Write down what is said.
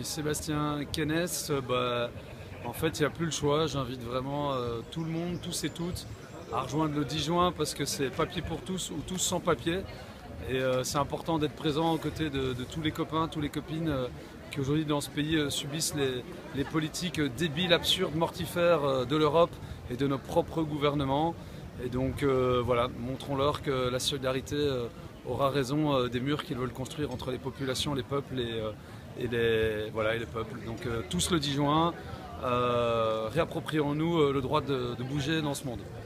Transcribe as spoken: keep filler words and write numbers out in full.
Sébastien Kennes, euh, bah, en fait il n'y a plus le choix, j'invite vraiment euh, tout le monde, tous et toutes, à rejoindre le dix juin parce que c'est papier pour tous ou tous sans papier. Et euh, c'est important d'être présent aux côtés de, de tous les copains, toutes les copines euh, qui aujourd'hui dans ce pays euh, subissent les, les politiques débiles, absurdes, mortifères euh, de l'Europe et de nos propres gouvernements. Et donc euh, voilà, montrons-leur que la solidarité euh, aura raison euh, des murs qu'ils veulent construire entre les populations, les peuples et, euh, et, les, voilà, et les peuples. Donc euh, tous le dix juin, euh, réapproprions-nous euh, le droit de, de bouger dans ce monde.